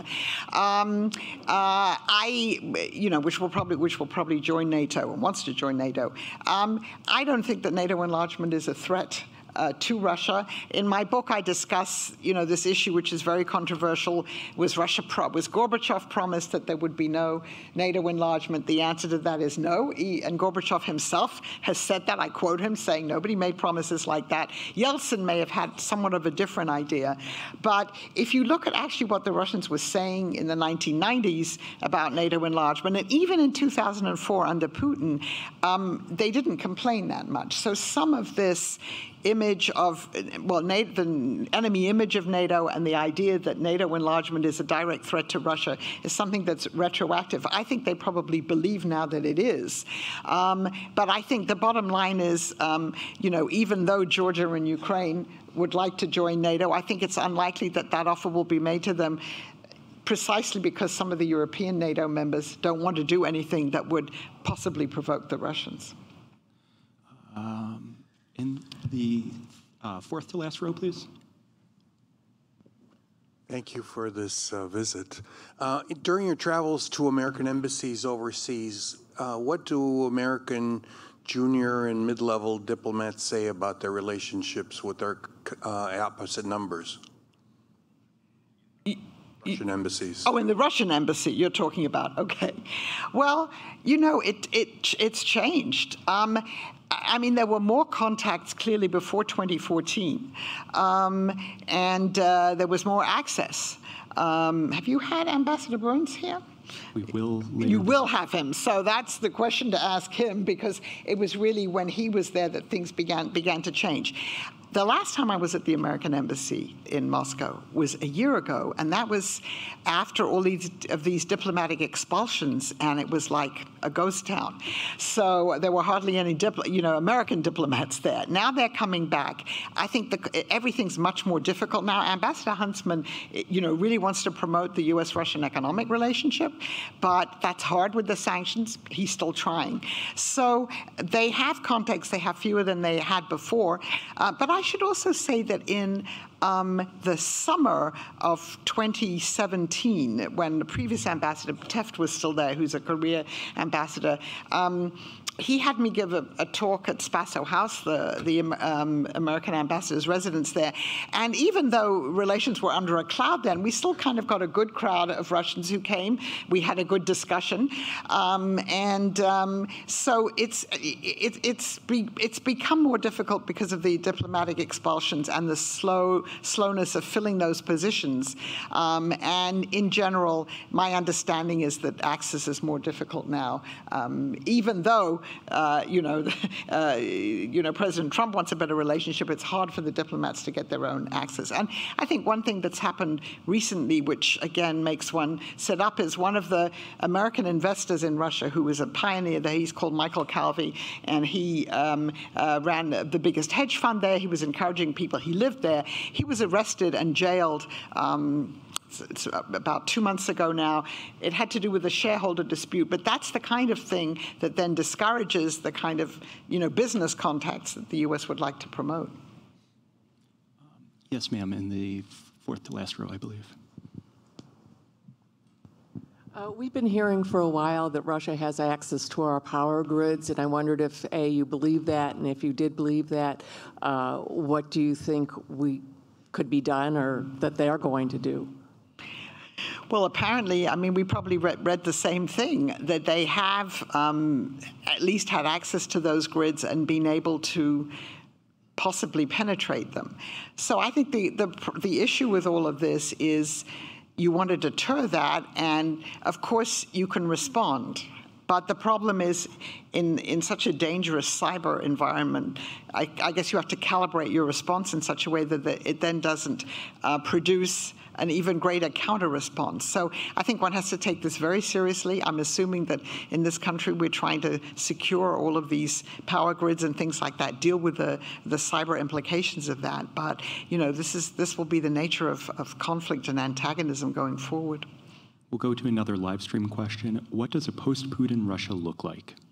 which will probably join NATO and wants to join NATO. I don't think that NATO enlargement is a threat to Russia. In my book, I discuss, this issue, which is very controversial. Was Gorbachev promised that there would be no NATO enlargement? The answer to that is no. And Gorbachev himself has said that. I quote him saying nobody made promises like that. Yeltsin may have had somewhat of a different idea. But if you look at actually what the Russians were saying in the 1990s about NATO enlargement, and even in 2004 under Putin, they didn't complain that much. So some of this image of, the enemy image of NATO and the idea that NATO enlargement is a direct threat to Russia is something that's retroactive. I think they probably believe now that it is. But I think the bottom line is, even though Georgia and Ukraine would like to join NATO, I think it's unlikely that that offer will be made to them, precisely because some of the European NATO members don't want to do anything that would possibly provoke the Russians. In the fourth to last row, please. Thank you for this visit. During your travels to American embassies overseas, what do American junior and mid-level diplomats say about their relationships with their opposite numbers? Russian embassies. Oh, in the Russian embassy you're talking about. Okay. Well, it's changed. I mean, there were more contacts clearly before 2014, and there was more access. Have you had Ambassador Burns here? We will later. You will have him. So that's the question to ask him, because it was really when he was there that things began to change. The last time I was at the American Embassy in Moscow was a year ago, and that was after all these diplomatic expulsions, and it was like a ghost town. So there were hardly any American diplomats there. Now they're coming back. I think everything's much more difficult now. Ambassador Huntsman, really wants to promote the U.S.-Russian economic relationship, but that's hard with the sanctions. He's still trying. So they have contacts. They have fewer than they had before, but I should also say that in the summer of 2017, when the previous ambassador, Teft, was still there, who's a Korea ambassador, he had me give a talk at Spaso House, the American ambassador's residence there. And even though relations were under a cloud then, we still kind of got a good crowd of Russians who came. We had a good discussion. So it's become more difficult because of the diplomatic expulsions and the slowness of filling those positions. And in general, my understanding is that access is more difficult now, even though President Trump wants a better relationship. It's hard for the diplomats to get their own access. And I think one thing that's happened recently, which again makes one sit up, is one of the American investors in Russia who was a pioneer there. He's called Michael Calvi, and he ran the biggest hedge fund there. He was encouraging people. He lived there. He was arrested and jailed. It's about 2 months ago now. It had to do with a shareholder dispute, but that's the kind of thing that then discourages the kind of business contacts that the U.S. would like to promote. Yes, ma'am, in the fourth to last row, I believe. We've been hearing for a while that Russia has access to our power grids, and I wondered if, A, you believe that, and if you did believe that, what do you think could be done or that they are going to do? Well, apparently, I mean, we probably read the same thing, that they have at least had access to those grids and been able to possibly penetrate them. So I think the issue with all of this is you want to deter that, and of course you can respond. But the problem is, in such a dangerous cyber environment, I guess you have to calibrate your response in such a way that it then doesn't produce an even greater counter-response. So I think one has to take this very seriously. I'm assuming that in this country we're trying to secure all of these power grids and things like that, deal with the cyber implications of that. But this will be the nature of conflict and antagonism going forward. We'll go to another live stream question. What does a post-Putin Russia look like?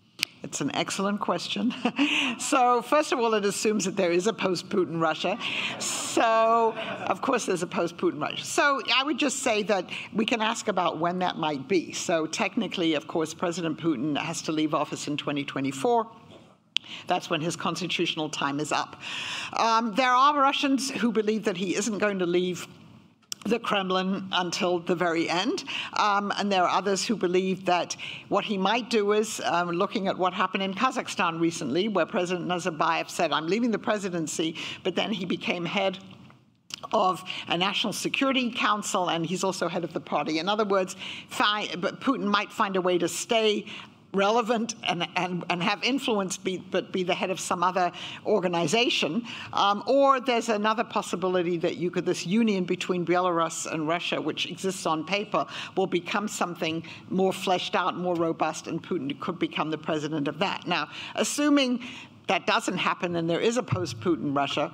It's an excellent question. So first of all, it assumes that there is a post-Putin Russia. So of course there's a post-Putin Russia. So I would just say that we can ask about when that might be. So technically, of course, President Putin has to leave office in 2024. That's when his constitutional time is up. There are Russians who believe that he isn't going to leave the Kremlin until the very end. And there are others who believe that what he might do is, looking at what happened in Kazakhstan recently, where President Nazarbayev said, I'm leaving the presidency, but then he became head of a National Security Council, and he's also head of the party. In other words, but Putin might find a way to stay relevant and have influence, but be the head of some other organization. Or there's another possibility that this union between Belarus and Russia, which exists on paper, will become something more fleshed out, more robust, and Putin could become the president of that. Now, assuming that doesn't happen and there is a post-Putin Russia,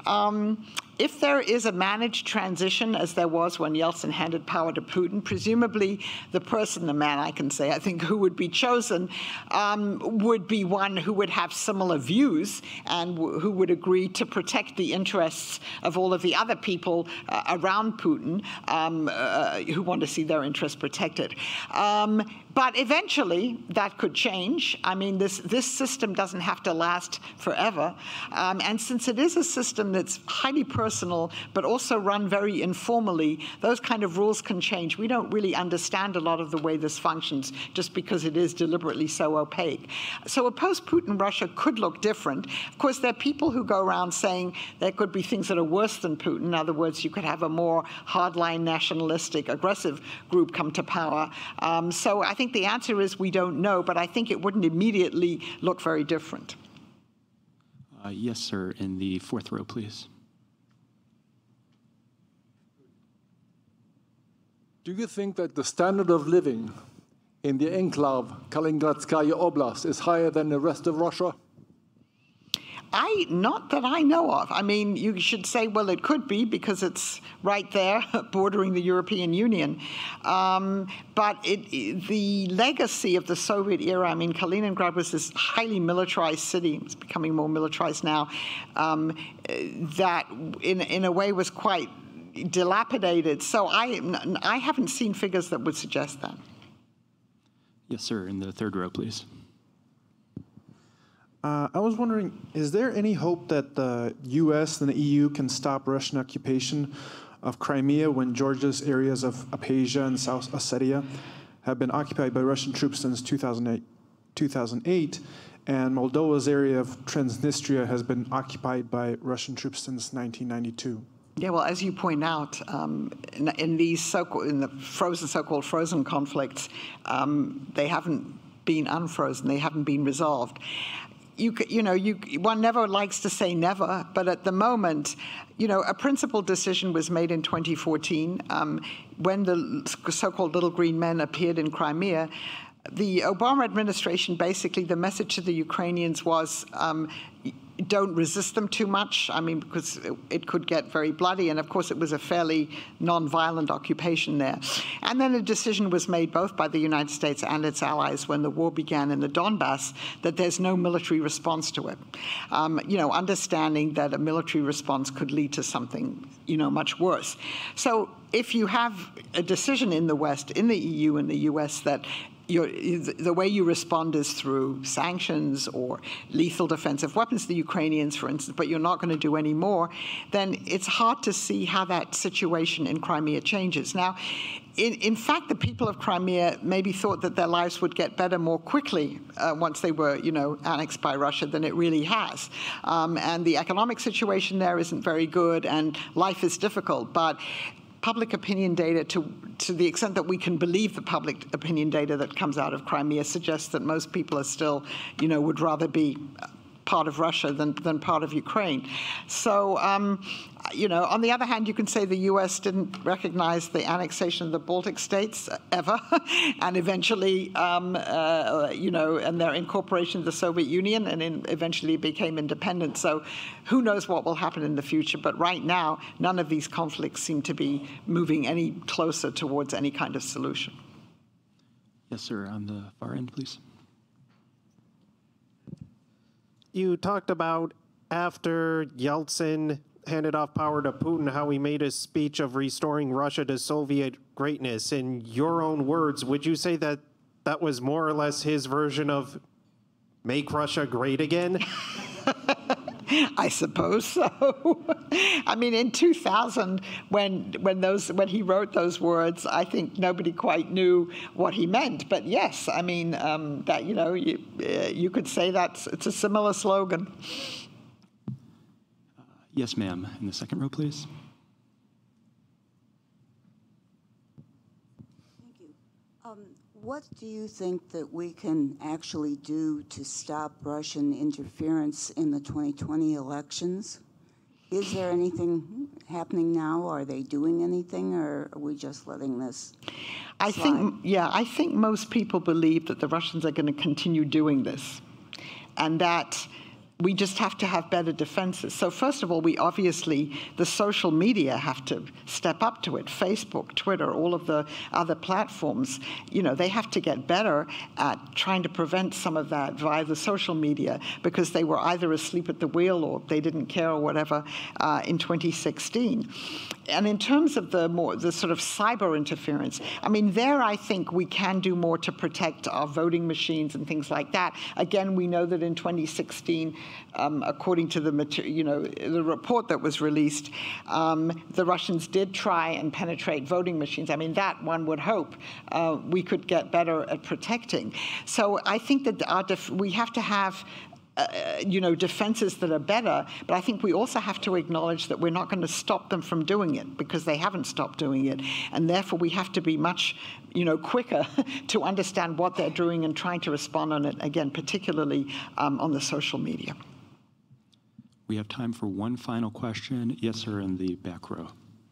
if there is a managed transition, as there was when Yeltsin handed power to Putin, presumably the man I can say, I think, who would be chosen would be one who would have similar views and who would agree to protect the interests of all of the other people around Putin who want to see their interests protected. But eventually, that could change. I mean, this system doesn't have to last forever. And since it is a system that's highly personal, but also run very informally, those kind of rules can change. We don't really understand a lot of the way this functions just because it is deliberately so opaque. So a post-Putin Russia could look different. Of course, there are people who go around saying there could be things that are worse than Putin. In other words, you could have a more hardline, nationalistic, aggressive group come to power. So I think the answer is we don't know, but I think it wouldn't immediately look very different. Yes, sir. In the fourth row, please. Do you think that the standard of living in the enclave Kaliningradskaya Oblast is higher than the rest of Russia? Not that I know of. I mean, you should say, well, it could be because it's right there bordering the European Union. But the legacy of the Soviet era, I mean, Kaliningrad was this highly militarized city. It's becoming more militarized now. That in a way was quite dilapidated. So I haven't seen figures that would suggest that. Yes, sir. In the third row, please. I was wondering, is there any hope that the U.S. and the EU can stop Russian occupation of Crimea when Georgia's areas of Abkhazia and South Ossetia have been occupied by Russian troops since 2008, and Moldova's area of Transnistria has been occupied by Russian troops since 1992? Yeah, well, as you point out, in these so-called frozen conflicts, they haven't been unfrozen. They haven't been resolved. One never likes to say never, but at the moment, a principled decision was made in 2014 when the so-called Little Green Men appeared in Crimea. The Obama administration, basically, the message to the Ukrainians was, don't resist them too much, I mean, because it could get very bloody. And of course, it was a fairly non-violent occupation there. And then a decision was made both by the United States and its allies when the war began in the Donbass that there's no military response to it. Understanding that a military response could lead to something, much worse. So if you have a decision in the West, in the EU and the US, that the way you respond is through sanctions or lethal defensive weapons to the Ukrainians, for instance, but you're not going to do any more, then it's hard to see how that situation in Crimea changes. Now, in fact, the people of Crimea maybe thought that their lives would get better more quickly once they were, annexed by Russia than it really has. And the economic situation there isn't very good, and life is difficult. But public opinion data, to the extent that we can believe the public opinion data that comes out of Crimea, suggests that most people are still, would rather be part of Russia than part of Ukraine. So, on the other hand, you can say the U.S. didn't recognize the annexation of the Baltic states ever, and eventually, and their incorporation of the Soviet Union, and eventually became independent. So who knows what will happen in the future, but right now, none of these conflicts seem to be moving any closer towards any kind of solution. Yes, sir. On the far end, please. you talked about after Yeltsin handed off power to Putin, how he made a speech of restoring Russia to Soviet greatness. In your own words, would you say that that was more or less his version of make Russia great again? I suppose so. I mean, in 2000, when he wrote those words, I think nobody quite knew what he meant. But yes, I mean that you could say it's a similar slogan. Yes, ma'am. In the second row, please. Thank you. What do you think that we can actually do to stop Russian interference in the 2020 elections? Is there anything happening now? Are they doing anything, or are we just letting this slide? I think most people believe that the Russians are going to continue doing this, and that we just have to have better defenses. So first of all, the social media have to step up to it. Facebook, Twitter, all of the other platforms, they have to get better at trying to prevent some of that via the social media, because they were either asleep at the wheel or they didn't care or whatever in 2016. And in terms of the sort of cyber interference, I mean, I think we can do more to protect our voting machines and things like that. Again, we know that in 2016, according to the report that was released, the Russians did try and penetrate voting machines. I mean, that one would hope we could get better at protecting. So I think that we have to have defenses that are better, but I think we also have to acknowledge that we're not going to stop them from doing it, because they haven't stopped doing it, and therefore we have to be much, quicker to understand what they're doing and trying to respond on it, again, particularly on the social media. We have time for one final question. Yes, sir, in the back row.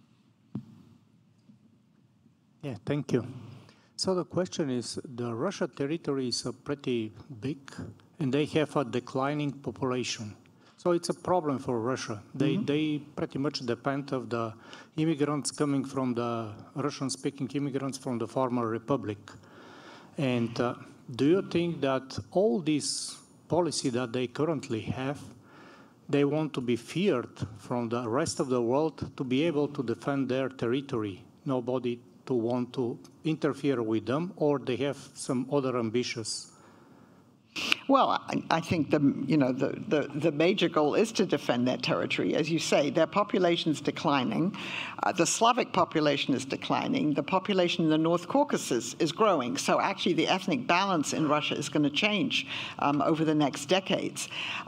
Yeah, thank you. So the question is, the Russia territory is pretty big, and they have a declining population. So it's a problem for Russia. They pretty much depend on the immigrants coming from the Russian-speaking immigrants from the former republic. And do you think that all this policy that they currently have, they want to be feared from the rest of the world to be able to defend their territory? Nobody to want to interfere with them, or they have some other ambitions? Well, I think the major goal is to defend their territory. As you say, their population is declining. The Slavic population is declining. The population in the North Caucasus is growing. So actually, the ethnic balance in Russia is going to change over the next decades,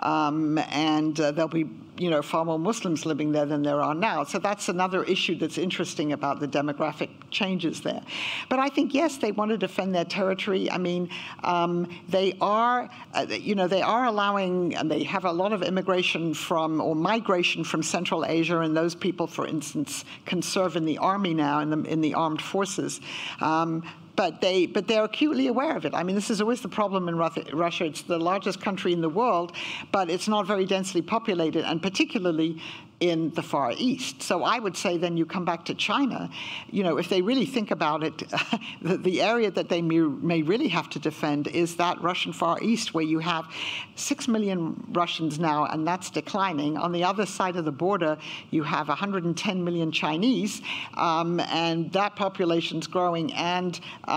and there'll be far more Muslims living there than there are now. So that's another issue that's interesting about the demographic changes there. But I think, yes, they want to defend their territory. I mean, they are allowing, and they have a lot of immigration or migration from Central Asia, and those people, for instance, can serve in the army now, in the armed forces. But they're acutely aware of it. I mean, this is always the problem in Russia. It's the largest country in the world, but it's not very densely populated, and particularly in the Far East. So I would say then you come back to China, if they really think about it, the area that they may really have to defend is that Russian Far East, where you have 6 million Russians now, and that's declining. On the other side of the border, you have 110 million Chinese, and that population's growing, and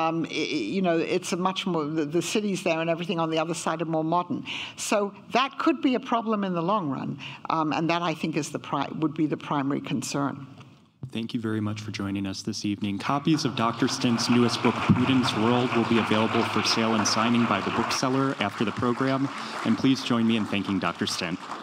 it's a much more, the cities there and everything on the other side are more modern. So that could be a problem in the long run, and that I think is would be the primary concern. Thank you very much for joining us this evening. Copies of Dr. Stint's newest book, Putin's World, will be available for sale and signing by the bookseller after the program. And please join me in thanking Dr. Stint.